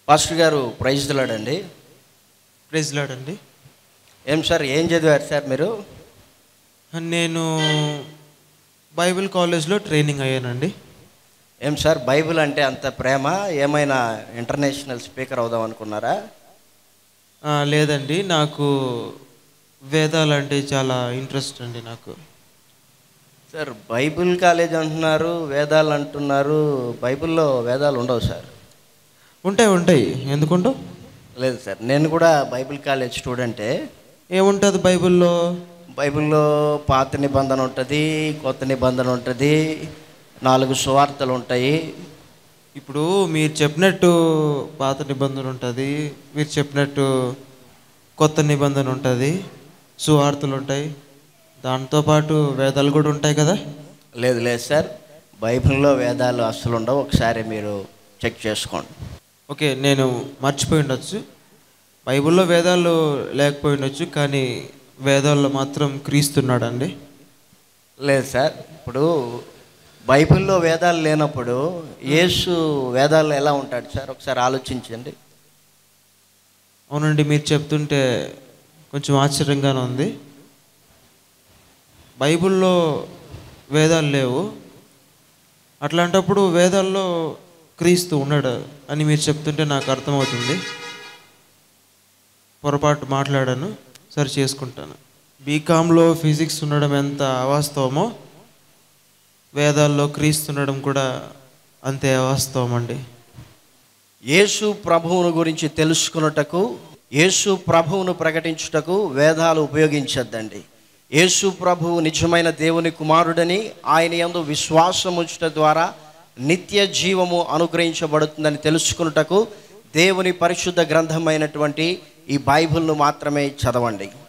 Pastor గారు praise the Lord అండి. Praise Lord అండి. ఏం సార్, ఏం చదివారు సార్ మీరు? నేను బైబిల్ కాలేజ్లో ట్రైనింగ్ అయ్యానండి. ఏం సార్, బైబిల్ అంటే అంత ప్రేమ? ఏమైనా ఇంటర్నేషనల్ స్పీకర్ అవుదాం అనుకున్నారా? లేదండి, నాకు వేదాలు అంటే చాలా ఇంట్రెస్ట్ అండి నాకు. సార్, బైబిల్ కాలేజ్ అంటున్నారు, వేదాలు అంటున్నారు. బైబిల్లో వేదాలు ఉండవు సార్. ఉంటాయి, ఎందుకుంటావు? లేదు సార్, నేను కూడా బైబిల్ కాలేజ్ స్టూడెంటే. ఏముంటుంది బైబిల్లో? బైబిల్లో పాత నిబంధన ఉంటుంది, కొత్త నిబంధన ఉంటుంది, 4 సువార్తలు ఉంటాయి. ఇప్పుడు మీరు చెప్పినట్టు పాత నిబంధన ఉంటుంది, మీరు చెప్పినట్టు కొత్త నిబంధన ఉంటుంది, సువార్తలు ఉంటాయి, దాంతోపాటు వేదాలు కూడా ఉంటాయి కదా? లేదు లేదు సార్, బైబిల్లో వేదాలు అస్సలు ఉండవు. ఒకసారి మీరు చెక్ చేసుకోండి. ఓకే, నేను మర్చిపోయి ఉండొచ్చు. బైబిల్లో వేదాలు లేకపోయి ఉండొచ్చు, కానీ వేదాల్లో మాత్రం క్రీస్తున్నాడండి. లేదు సార్, ఇప్పుడు బైబిల్లో వేదాలు లేనప్పుడు యేసు వేదాల్లో ఎలా ఉంటాడు సార్? ఒకసారి ఆలోచించండి. అవునండి, మీరు చెప్తుంటే కొంచెం ఆశ్చర్యంగానే ఉంది. బైబిల్లో వేదాలు లేవు, అట్లాంటప్పుడు వేదాల్లో క్రీస్తు ఉన్నాడు అని మీరు చెప్తుంటే నాకు అర్థమవుతుంది. పొరపాటు మాట్లాడాను, సరి చేసుకుంటాను. బీకామ్లో ఫిజిక్స్ ఉండడం ఎంత అవాస్తవమో వేదాల్లో క్రీస్తు ఉండడం కూడా అంతే అవాస్తవం అండి. యేసు ప్రభువును గురించి తెలుసుకున్నటకు, యేసు ప్రభువును ప్రకటించుటకు వేదాలు ఉపయోగించద్దండి. యేసు ప్రభువు నిజమైన దేవుని కుమారుడని, ఆయన యందు విశ్వాసం ఉంచుట ద్వారా నిత్య జీవము అనుగ్రహించబడుతుందని తెలుసుకున్నటకు దేవుని పరిశుద్ధ గ్రంథమైనటువంటి ఈ బైబిల్ను మాత్రమే చదవండి.